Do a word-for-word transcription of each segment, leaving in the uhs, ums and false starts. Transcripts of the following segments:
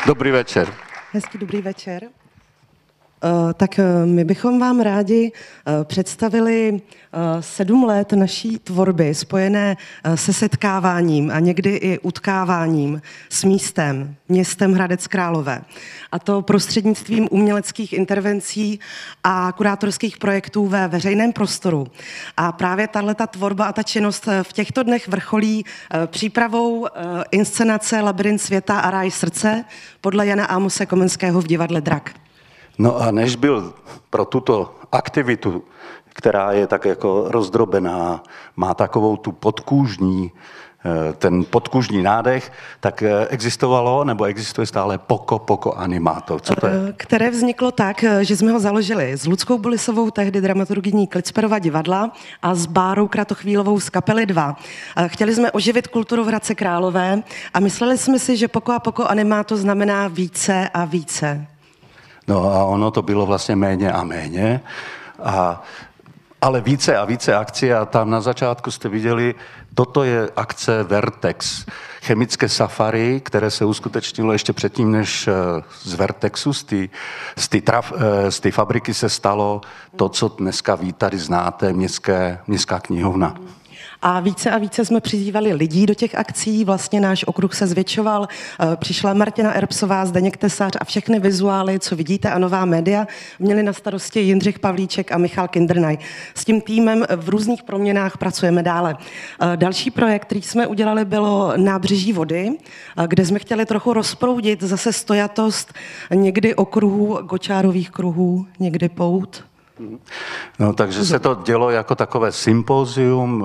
Dobrý večer. Hezký dobrý večer. Uh, tak uh, my bychom vám rádi uh, představili uh, sedm let naší tvorby spojené uh, se setkáváním a někdy i utkáváním s místem, městem Hradec Králové. A to prostřednictvím uměleckých intervencí a kurátorských projektů ve veřejném prostoru. A právě tahleta tvorba a ta činnost v těchto dnech vrcholí uh, přípravou uh, inscenace Labyrint světa a ráj srdce podle Jana Amose Komenského v divadle Drak. No a než byl pro tuto aktivitu, která je tak jako rozdrobená, má takovou tu podkůžní, ten podkůžní nádech, tak existovalo, nebo existuje stále Poko Poko Animato. Co to je? Které vzniklo tak, že jsme ho založili s Ludskou Bulisovou, tehdy dramaturgyní Klicperova divadla, a s Bárou Kratochvílovou z Kapely dva. Chtěli jsme oživit kulturu v Hradci Králové a mysleli jsme si, že Poko a Poko Animato znamená více a více. No a ono to bylo vlastně méně a méně, a, ale více a více akcí a tam na začátku jste viděli, toto je akce Vertex, chemické safari, které se uskutečnilo ještě předtím, než z Vertexu, z té z té traf, z té fabriky se stalo to, co dneska vy tady znáte, městské, městská knihovna. A více a více jsme přizývali lidí do těch akcí, vlastně náš okruh se zvětšoval, přišla Martina Erbsová, Zdeněk Tesař a všechny vizuály, co vidíte, a nová média měli na starosti Jindřich Pavlíček a Michal Kindrnaj. S tím týmem v různých proměnách pracujeme dále. Další projekt, který jsme udělali, bylo Nábřeží vody, kde jsme chtěli trochu rozproudit zase stojatost někdy okruhů, Gočárových kruhů, někdy pout. No, takže se to dělo jako takové sympózium,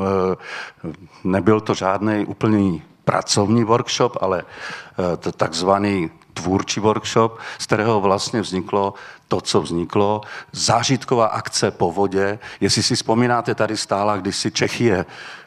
nebyl to žádný úplný pracovní workshop, ale to takzvaný tvůrčí workshop, z kterého vlastně vzniklo to, co vzniklo, zážitková akce po vodě. Jestli si vzpomínáte, tady stála kdysi Čechie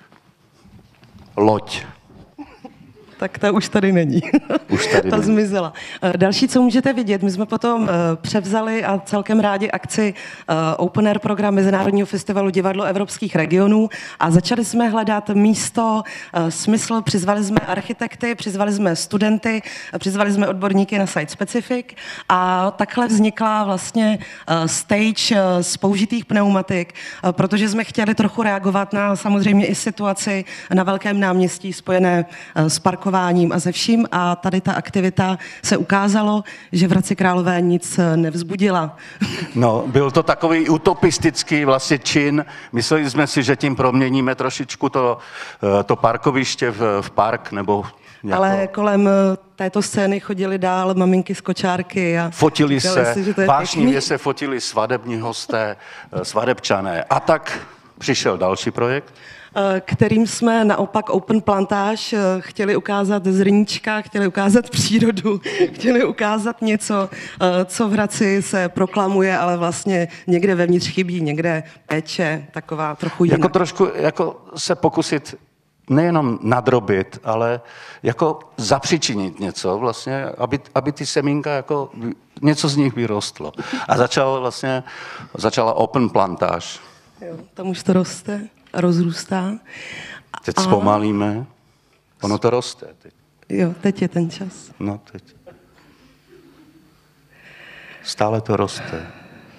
loď. Tak ta už tady není. Už tady ta není. zmizela. Další, co můžete vidět, my jsme potom převzali a celkem rádi akci Open Air program Mezinárodního festivalu Divadlo evropských regionů a začali jsme hledat místo, smysl, přizvali jsme architekty, přizvali jsme studenty, přizvali jsme odborníky na site specific a takhle vznikla vlastně stage z použitých pneumatik, protože jsme chtěli trochu reagovat na samozřejmě i situaci na Velkém náměstí spojené s parkováním a se vším, a tady ta aktivita se ukázalo, že v Hradci Králové nic nevzbudila. No, byl to takový utopistický vlastně čin. Mysleli jsme si, že tím proměníme trošičku to, to parkoviště v, v park, nebo jako... Ale kolem této scény chodili dál maminky z kočárky a fotili se, si, vášnivě se fotili svadební hosté, svadebčané. A tak přišel další projekt, kterým jsme naopak Open Plantáž chtěli ukázat zrníčka, chtěli ukázat přírodu, chtěli ukázat něco, co v Hradci se proklamuje, ale vlastně někde vevnitř chybí, někde péče, taková trochu jinak. Jako trošku jako se pokusit nejenom nadrobit, ale jako zapřičinit něco vlastně, aby, aby ty semínka jako něco z nich vyrostlo. A začal vlastně, začala Open Plantáž. Jo, tam už to roste. Rozrůstá. Teď zpomalíme. Ono to roste. Teď. Jo, teď je ten čas. No, teď. Stále to roste.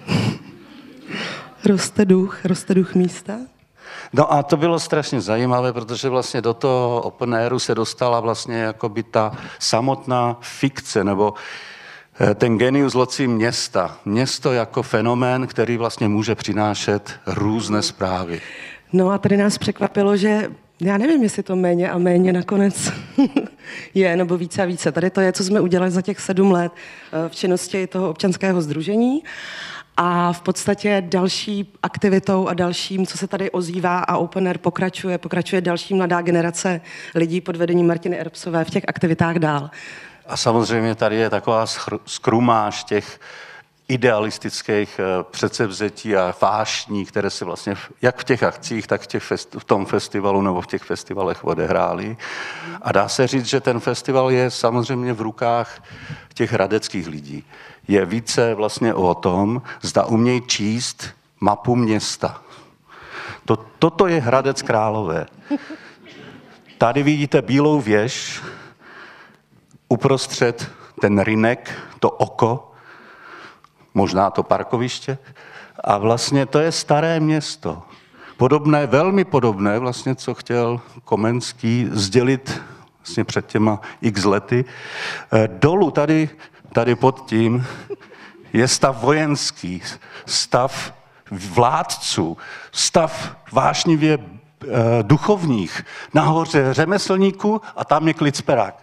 Roste duch, roste duch místa. No a to bylo strašně zajímavé, protože vlastně do toho open airu se dostala vlastně jakoby ta samotná fikce, nebo ten genius loci města. Město jako fenomén, který vlastně může přinášet různé zprávy. No a tady nás překvapilo, že já nevím, jestli to méně a méně nakonec je, nebo více a více. Tady to je, co jsme udělali za těch sedm let v činnosti toho občanského sdružení. A v podstatě další aktivitou a dalším, co se tady ozývá a Open Air pokračuje, pokračuje další mladá generace lidí pod vedením Martiny Erbsové v těch aktivitách dál. A samozřejmě tady je taková skrumáž těch idealistických předsevzetí a vášní, které se vlastně jak v těch akcích, tak v, těch festi- v tom festivalu nebo v těch festivalech odehrály. A dá se říct, že ten festival je samozřejmě v rukách těch hradeckých lidí. Je více vlastně o tom, zda umějí číst mapu města. To, toto je Hradec Králové. Tady vidíte bílou věž uprostřed ten rynek, to oko, možná to parkoviště. A vlastně to je staré město. Podobné, velmi podobné, vlastně, co chtěl Komenský sdělit vlastně před těma x lety. Dolů tady, tady pod tím je stav vojenský, stav vládců, stav vášnivě eh, duchovních, nahoře řemeslníků a tam je klicperák.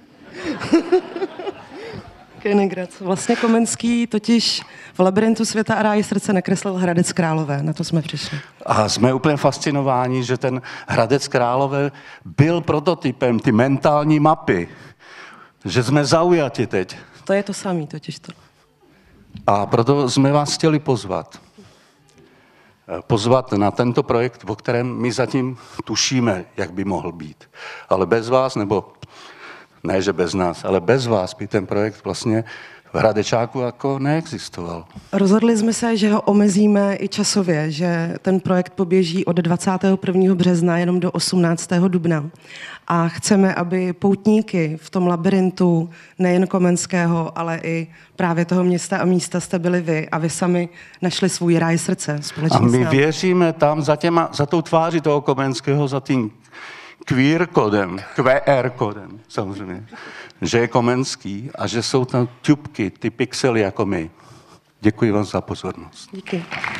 Königrac. Vlastně Komenský totiž v Labyrintu světa a ráje srdce nekreslil Hradec Králové, na to jsme přišli. A jsme úplně fascinováni, že ten Hradec Králové byl prototypem, ty mentální mapy, že jsme zaujati teď. To je to samý totiž to. A proto jsme vás chtěli pozvat. Pozvat na tento projekt, o kterém my zatím tušíme, jak by mohl být. Ale bez vás, nebo ne, že bez nás, ale bez vás by ten projekt vlastně v Hradečáku jako neexistoval. Rozhodli jsme se, že ho omezíme i časově, že ten projekt poběží od dvacátého prvního března jenom do osmnáctého dubna. A chceme, aby poutníky v tom labyrintu nejen Komenského, ale i právě toho města a místa jste byli vy a vy sami našli svůj ráj srdce společně A my s námi. věříme tam za, těma, za tou tváří toho Komenského, za tím queer kodem, Q R kodem, samozřejmě, že je Komenský a že jsou tam tubky, ty pixely jako my. Děkuji vám za pozornost. Díky.